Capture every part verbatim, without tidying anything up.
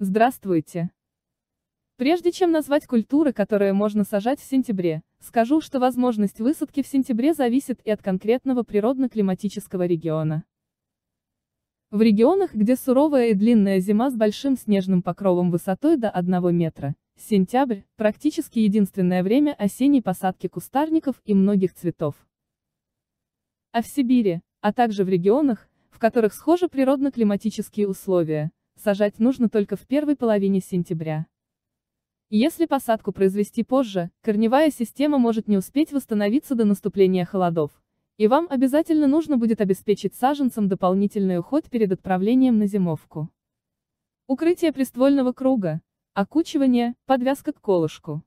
Здравствуйте! Прежде чем назвать культуры, которые можно сажать в сентябре, скажу, что возможность высадки в сентябре зависит и от конкретного природно-климатического региона. В регионах, где суровая и длинная зима с большим снежным покровом высотой до одного метра, сентябрь – практически единственное время осенней посадки кустарников и многих цветов. А в Сибири, а также в регионах, в которых схожи природно-климатические условия, сажать нужно только в первой половине сентября. Если посадку произвести позже, корневая система может не успеть восстановиться до наступления холодов, и вам обязательно нужно будет обеспечить саженцам дополнительный уход перед отправлением на зимовку. Укрытие приствольного круга, окучивание, подвязка к колышку.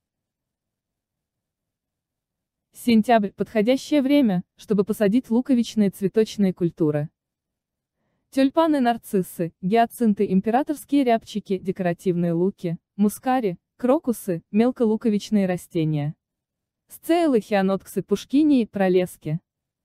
Сентябрь – подходящее время, чтобы посадить луковичные цветочные культуры. Тюльпаны, нарциссы, гиацинты, императорские рябчики, декоративные луки, мускари, крокусы, мелколуковичные растения. Сцейлы, хианоксы, пушкинии, пролески.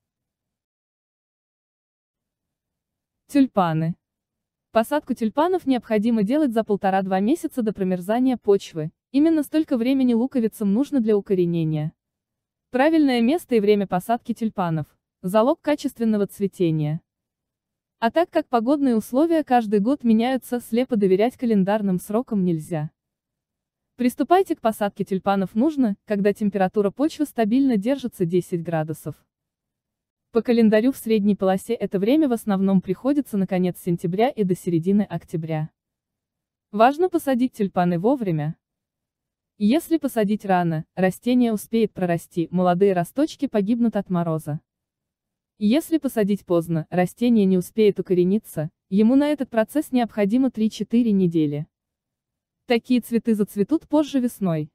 Тюльпаны. Посадку тюльпанов необходимо делать за полтора-два месяца до промерзания почвы, именно столько времени луковицам нужно для укоренения. Правильное место и время посадки тюльпанов – залог качественного цветения. А так как погодные условия каждый год меняются, слепо доверять календарным срокам нельзя. Приступайте к посадке тюльпанов нужно, когда температура почвы стабильно держится десять градусов. По календарю в средней полосе это время в основном приходится на конец сентября и до середины октября. Важно посадить тюльпаны вовремя. Если посадить рано, растение успеет прорасти, молодые росточки погибнут от мороза. Если посадить поздно, растение не успеет укорениться, ему на этот процесс необходимо три-четыре недели. Такие цветы зацветут позже весной.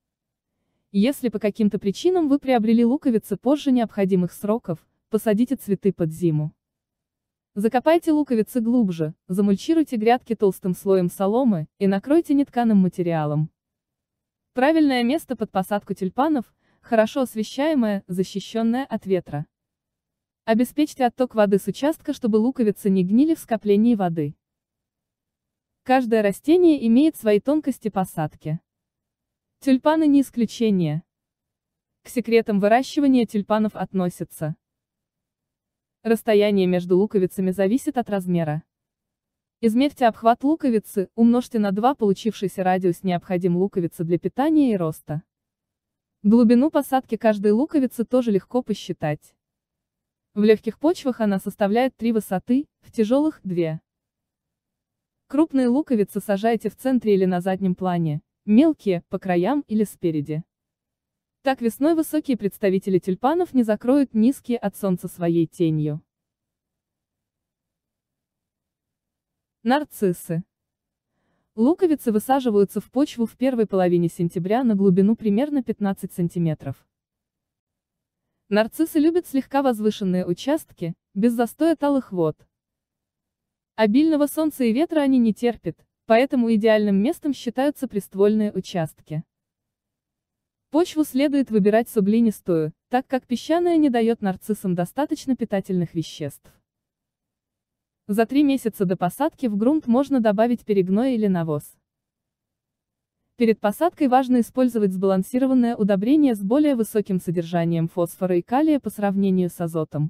Если по каким-то причинам вы приобрели луковицы позже необходимых сроков, посадите цветы под зиму. Закопайте луковицы глубже, замульчируйте грядки толстым слоем соломы и накройте нетканым материалом. Правильное место под посадку тюльпанов – хорошо освещаемое, защищенное от ветра. Обеспечьте отток воды с участка, чтобы луковицы не гнили в скоплении воды. Каждое растение имеет свои тонкости посадки. Тюльпаны не исключение. К секретам выращивания тюльпанов относятся: расстояние между луковицами зависит от размера. Измерьте обхват луковицы, умножьте на два получившийся радиус необходим луковице для питания и роста. Глубину посадки каждой луковицы тоже легко посчитать. В легких почвах она составляет три высоты, в тяжелых – две. Крупные луковицы сажайте в центре или на заднем плане, мелкие – по краям или спереди. Так весной высокие представители тюльпанов не закроют низкие от солнца своей тенью. Нарциссы. Луковицы высаживаются в почву в первой половине сентября на глубину примерно пятнадцать сантиметров. Нарциссы любят слегка возвышенные участки, без застоя талых вод. Обильного солнца и ветра они не терпят, поэтому идеальным местом считаются приствольные участки. Почву следует выбирать суглинистую, так как песчаная не дает нарциссам достаточно питательных веществ. За три месяца до посадки в грунт можно добавить перегной или навоз. Перед посадкой важно использовать сбалансированное удобрение с более высоким содержанием фосфора и калия по сравнению с азотом.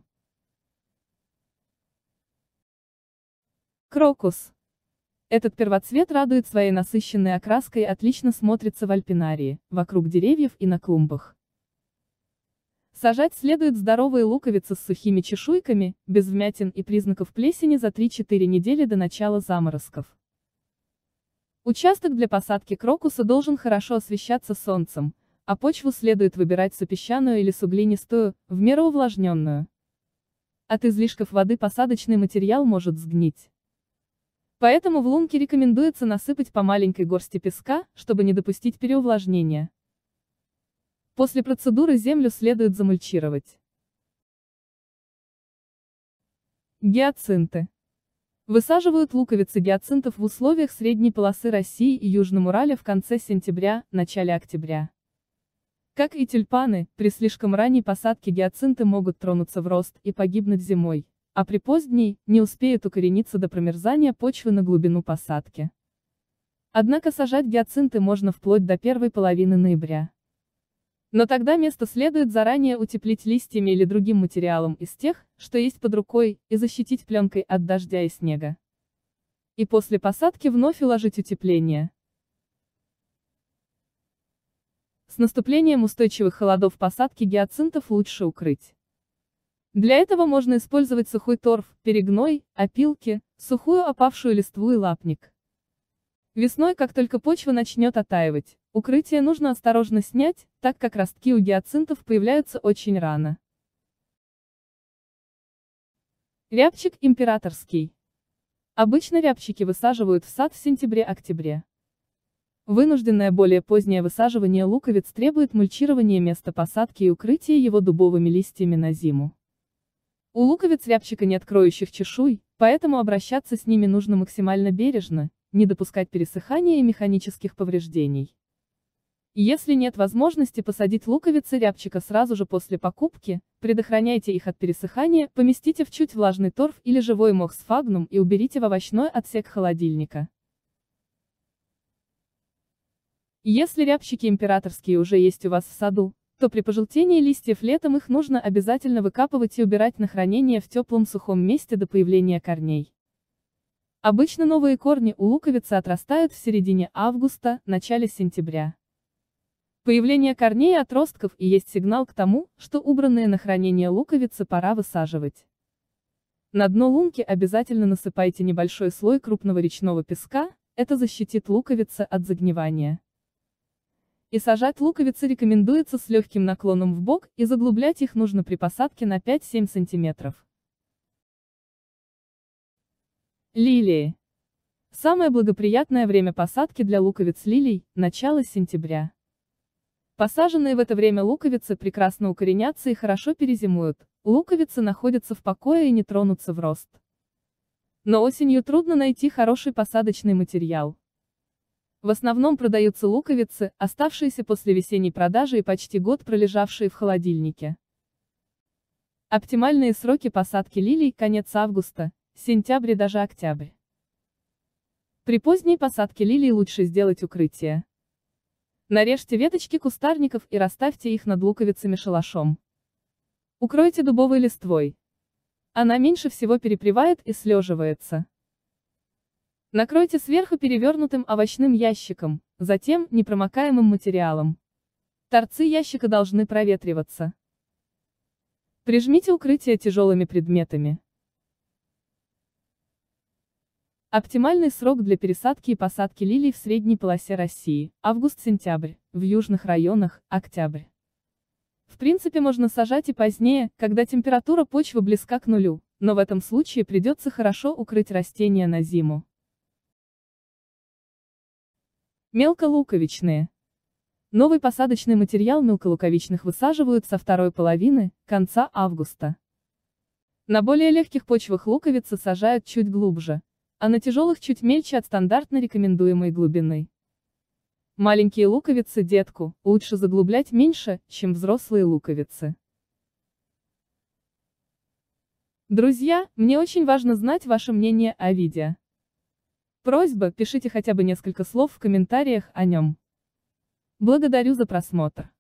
Крокус. Этот первоцвет радует своей насыщенной окраской и отлично смотрится в альпинарии, вокруг деревьев и на клумбах. Сажать следует здоровые луковицы с сухими чешуйками, без вмятин и признаков плесени за три-четыре недели до начала заморозков. Участок для посадки крокуса должен хорошо освещаться солнцем, а почву следует выбирать супесчаную или суглинистую, в меру увлажненную. От излишков воды посадочный материал может сгнить. Поэтому в лунки рекомендуется насыпать по маленькой горсти песка, чтобы не допустить переувлажнения. После процедуры землю следует замульчировать. Гиацинты. Высаживают луковицы гиацинтов в условиях средней полосы России и Южном Урале в конце сентября, начале октября. Как и тюльпаны, при слишком ранней посадке гиацинты могут тронуться в рост и погибнуть зимой, а при поздней, не успеют укорениться до промерзания почвы на глубину посадки. Однако сажать гиацинты можно вплоть до первой половины ноября. Но тогда место следует заранее утеплить листьями или другим материалом из тех, что есть под рукой, и защитить пленкой от дождя и снега. И после посадки вновь уложить утепление. С наступлением устойчивых холодов посадки гиацинтов лучше укрыть. Для этого можно использовать сухой торф, перегной, опилки, сухую опавшую листву и лапник. Весной, как только почва начнет оттаивать, укрытие нужно осторожно снять, так как ростки у гиацинтов появляются очень рано. Рябчик императорский. Обычно рябчики высаживают в сад в сентябре-октябре. Вынужденное более позднее высаживание луковиц требует мульчирования места посадки и укрытия его дубовыми листьями на зиму. У луковиц рябчика нет кроющих чешуй, поэтому обращаться с ними нужно максимально бережно, не допускать пересыхания и механических повреждений. Если нет возможности посадить луковицы рябчика сразу же после покупки, предохраняйте их от пересыхания, поместите в чуть влажный торф или живой мох сфагнум и уберите в овощной отсек холодильника. Если рябчики императорские уже есть у вас в саду, то при пожелтении листьев летом их нужно обязательно выкапывать и убирать на хранение в теплом сухом месте до появления корней. Обычно новые корни у луковицы отрастают в середине августа, начале сентября. Появление корней и отростков и есть сигнал к тому, что убранные на хранение луковицы пора высаживать. На дно лунки обязательно насыпайте небольшой слой крупного речного песка, это защитит луковицы от загнивания. И сажать луковицы рекомендуется с легким наклоном в бок, и заглублять их нужно при посадке на пять-семь сантиметров. Лилии. Самое благоприятное время посадки для луковиц лилий – начало сентября. Посаженные в это время луковицы прекрасно укоренятся и хорошо перезимуют, луковицы находятся в покое и не тронутся в рост. Но осенью трудно найти хороший посадочный материал. В основном продаются луковицы, оставшиеся после весенней продажи и почти год пролежавшие в холодильнике. Оптимальные сроки посадки лилий – конец августа, сентябрь и даже октябрь. При поздней посадке лилий лучше сделать укрытие. Нарежьте веточки кустарников и расставьте их над луковицами шалашом. Укройте дубовой листвой. Она меньше всего перепревает и слеживается. Накройте сверху перевернутым овощным ящиком, затем непромокаемым материалом. Торцы ящика должны проветриваться. Прижмите укрытие тяжелыми предметами. Оптимальный срок для пересадки и посадки лилий в средней полосе России – август-сентябрь, в южных районах – октябрь. В принципе можно сажать и позднее, когда температура почвы близка к нулю, но в этом случае придется хорошо укрыть растения на зиму. Мелколуковичные. Новый посадочный материал мелколуковичных высаживают со второй половины, конца августа. На более легких почвах луковицы сажают чуть глубже, а на тяжелых чуть мельче от стандартно рекомендуемой глубины. Маленькие луковицы детку лучше заглублять меньше, чем взрослые луковицы. Друзья, мне очень важно знать ваше мнение о видео. Просьба, пишите хотя бы несколько слов в комментариях о нем. Благодарю за просмотр.